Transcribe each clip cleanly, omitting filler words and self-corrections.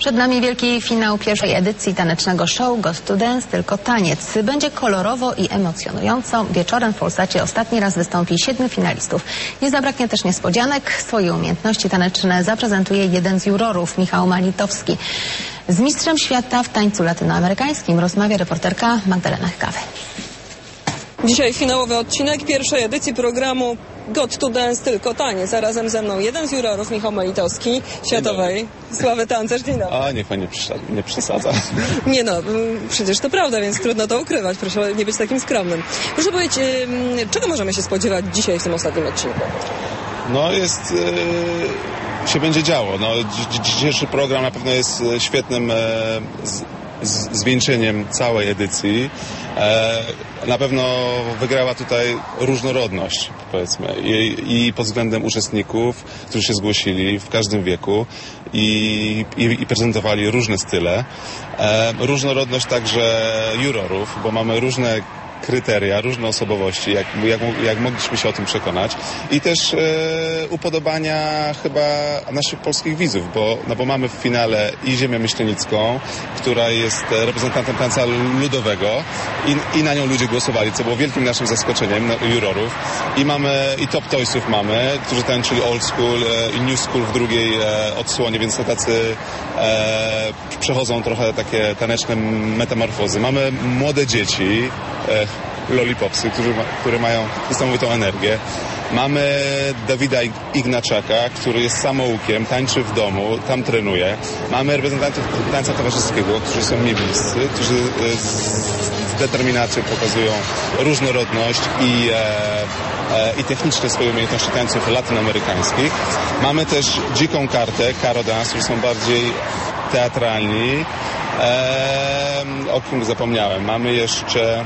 Przed nami wielki finał pierwszej edycji tanecznego show Got to Dance, tylko taniec. Będzie kolorowo i emocjonująco. Wieczorem w Polsacie ostatni raz wystąpi 7 finalistów. Nie zabraknie też niespodzianek. Swoje umiejętności taneczne zaprezentuje jeden z jurorów, Michał Malitowski. Z mistrzem świata w tańcu latynoamerykańskim rozmawia reporterka Magdalena Hykawy. Dzisiaj finałowy odcinek pierwszej edycji programu Got to Dance, tylko taniec. A razem ze mną jeden z jurorów, Michał Malitowski, światowej sławy tancerz. Dzień dobry. A niech pani nie przesadza. Nie no, przecież to prawda, więc trudno to ukrywać. Proszę nie być takim skromnym. Proszę powiedzieć, czego możemy się spodziewać dzisiaj w tym ostatnim odcinku? No się będzie działo. No, dzisiejszy program na pewno jest świetnym zwieńczeniem całej edycji. Na pewno wygrała tutaj różnorodność, powiedzmy, i pod względem uczestników, którzy się zgłosili w każdym wieku i prezentowali różne style. Różnorodność także jurorów, bo mamy różne kryteria, różne osobowości, jak mogliśmy się o tym przekonać. I też upodobania chyba naszych polskich widzów, bo mamy w finale i Ziemię Myślenicką, która jest reprezentantem tańca ludowego i na nią ludzie głosowali, co było wielkim naszym zaskoczeniem jurorów. I Top Toysów mamy, którzy tańczyli old school i new school w drugiej odsłonie, więc to tacy przechodzą trochę takie taneczne metamorfozy. Mamy młode dzieci, lollipopsy, które mają niesamowitą energię. Mamy Dawida Ignaczaka, który jest samoukiem, tańczy w domu, tam trenuje. Mamy reprezentantów tańca towarzyskiego, którzy są mi bliscy, którzy z determinacją pokazują różnorodność i techniczne swoje umiejętności tańców latynoamerykańskich. Mamy też dziką kartę, Caro Dance, którzy są bardziej teatralni. O kim zapomniałem? Mamy jeszcze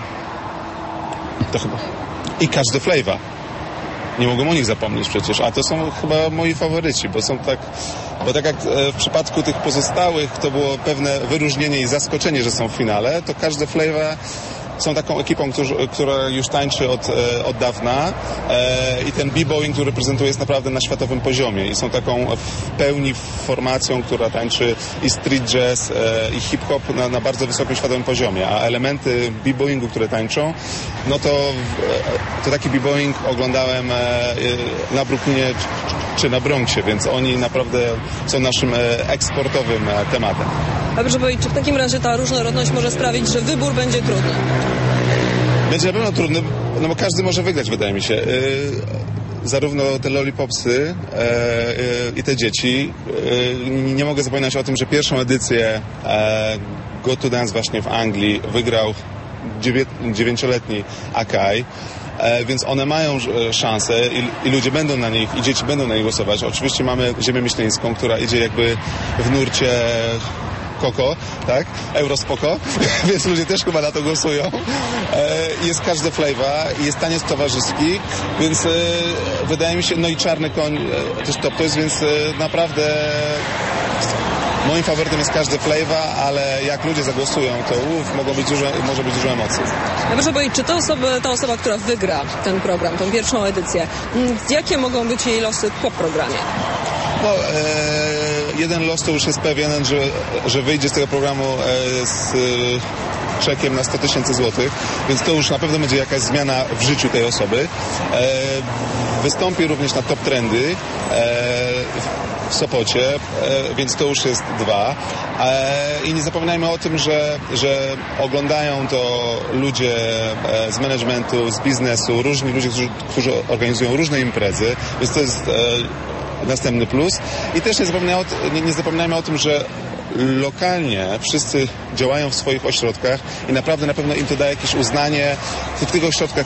i Catch the Flavor. Nie mogłem o nich zapomnieć przecież, a to są chyba moi faworyci, bo tak jak w przypadku tych pozostałych to było pewne wyróżnienie i zaskoczenie, że są w finale, to Catch the Flavor są taką ekipą, która już tańczy od dawna i ten b-boying, który prezentuje, jest naprawdę na światowym poziomie i są taką w pełni formacją, która tańczy i street jazz i hip-hop na bardzo wysokim światowym poziomie, a elementy b-boyingu, które tańczą, no to taki b-boying oglądałem na Brooklynie czy na Bronxie, więc oni naprawdę są naszym eksportowym tematem. A proszę powiedzieć, czy w takim razie ta różnorodność może sprawić, że wybór będzie trudny? Będzie na pewno trudny, no bo każdy może wygrać, wydaje mi się. Zarówno te lollipopsy i te dzieci. Nie mogę zapominać o tym, że pierwszą edycję Got to Dance właśnie w Anglii wygrał 9-letni Akai. Więc one mają szansę i ludzie będą na nich, i dzieci będą na nich głosować. Oczywiście mamy Ziemię Myślenicką, która idzie jakby w nurcie Koko, tak? Eurospoko, więc ludzie też chyba na to głosują. Jest Catch the Flavor, jest taniec towarzyski, więc wydaje mi się, no i Czarny Koń też Top Toys, więc naprawdę moim faworytem jest Catch the Flavor, ale jak ludzie zagłosują, to może być dużo emocji. Ja proszę powiedzieć, czy ta osoba, która wygra ten program, tą pierwszą edycję, jakie mogą być jej losy po programie? No, jeden los to już jest pewien, że wyjdzie z tego programu z czekiem na 100 000 złotych, więc to już na pewno będzie jakaś zmiana w życiu tej osoby. Wystąpi również na Top Trendy w Sopocie, więc to już jest 2. I nie zapominajmy o tym, że oglądają to ludzie z managementu, z biznesu, różni ludzie, którzy organizują różne imprezy, więc to jest następny plus. I też nie zapominajmy o tym, że lokalnie wszyscy działają w swoich ośrodkach i naprawdę na pewno im to daje jakieś uznanie w tych ośrodkach,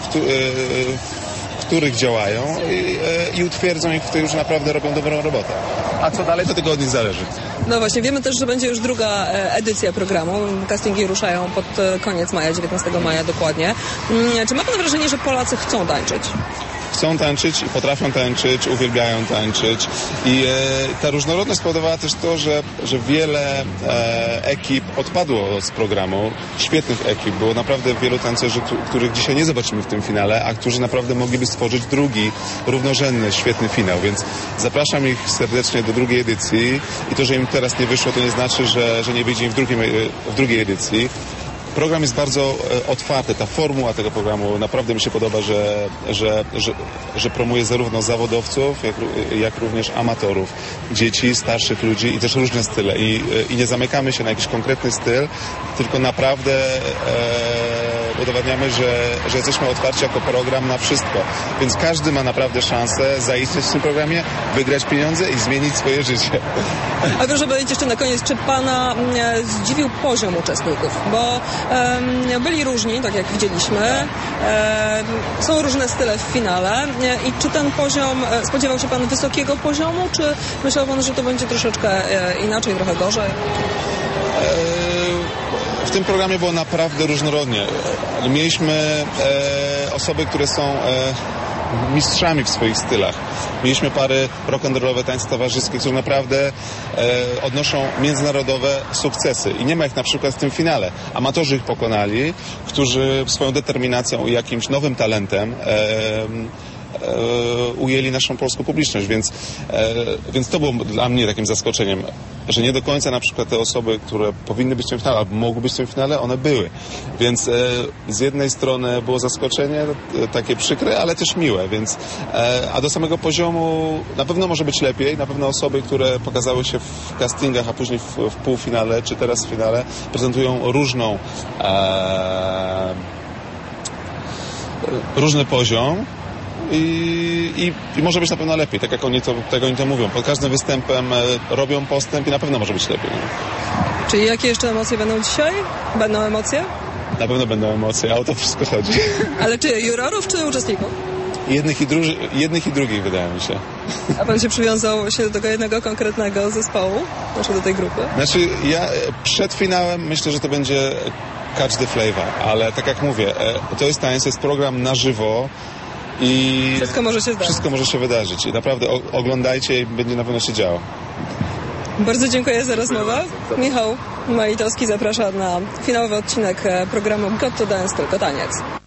w których działają i utwierdzą ich w tym, że naprawdę robią dobrą robotę. A co dalej, to tylko od nich zależy. No właśnie, wiemy też, że będzie już druga edycja programu. Castingi ruszają pod koniec maja, 19 maja dokładnie. Czy ma pan wrażenie, że Polacy chcą tańczyć? chcą tańczyć i potrafią tańczyć, uwielbiają tańczyć. I ta różnorodność spowodowała też to, że wiele ekip odpadło z programu. Świetnych ekip. Było naprawdę wielu tancerzy, których dzisiaj nie zobaczymy w tym finale, a którzy naprawdę mogliby stworzyć drugi, równorzędny, świetny finał. Więc zapraszam ich serdecznie do drugiej edycji. I to, że im teraz nie wyszło, to nie znaczy, że nie wyjdzie im w drugiej edycji. Program jest bardzo otwarty. Ta formuła tego programu naprawdę mi się podoba, że promuje zarówno zawodowców, jak również amatorów, dzieci, starszych ludzi i też różne style. I nie zamykamy się na jakiś konkretny styl, tylko naprawdę udowadniamy, że jesteśmy otwarci jako program na wszystko. Więc każdy ma naprawdę szansę zaistnieć w tym programie, wygrać pieniądze i zmienić swoje życie. A proszę powiedzieć jeszcze na koniec, czy pana zdziwił poziom uczestników? Bo byli różni, tak jak widzieliśmy. Są różne style w finale. I czy ten poziom, spodziewał się pan wysokiego poziomu, czy myślał pan, że to będzie troszeczkę inaczej, trochę gorzej? W tym programie było naprawdę różnorodnie. Mieliśmy osoby, które są mistrzami w swoich stylach. Mieliśmy pary rock'n'rollowe, tańce towarzyskie, które naprawdę odnoszą międzynarodowe sukcesy. I nie ma ich na przykład w tym finale. Amatorzy ich pokonali, którzy swoją determinacją i jakimś nowym talentem ujęli naszą polską publiczność, więc to było dla mnie takim zaskoczeniem, że nie do końca na przykład te osoby, które powinny być w tym finale, albo mogły być w tym finale, one były. Więc z jednej strony było zaskoczenie, takie przykre, ale też miłe, więc a do samego poziomu na pewno może być lepiej, na pewno osoby, które pokazały się w castingach, a później w półfinale, czy teraz w finale, prezentują różny poziom. I może być na pewno lepiej, tak jak oni to mówią. Pod każdym występem robią postęp i na pewno może być lepiej. Czyli jakie jeszcze emocje będą dzisiaj? Będą emocje? Na pewno będą emocje, a o to wszystko chodzi. Ale czy jurorów, czy uczestników? Jednych i drugich, wydaje mi się. A pan się przywiązał do tego jednego konkretnego zespołu? Znaczy do tej grupy? Znaczy, ja przed finałem myślę, że to będzie Catch the Flavor, ale tak jak mówię, to jest tańce, jest program na żywo. I wszystko może się zdarzyć. Wszystko może się wydarzyć. I naprawdę oglądajcie i będzie na pewno się działo. Bardzo dziękuję za rozmowę. Michał Malitowski zaprasza na finałowy odcinek programu Got to Dance, tylko taniec.